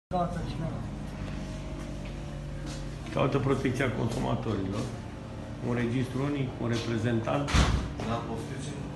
Caută cineva. Caută protecția consumatorilor. Un registru unic, un reprezentant. Da, poftiți-mă.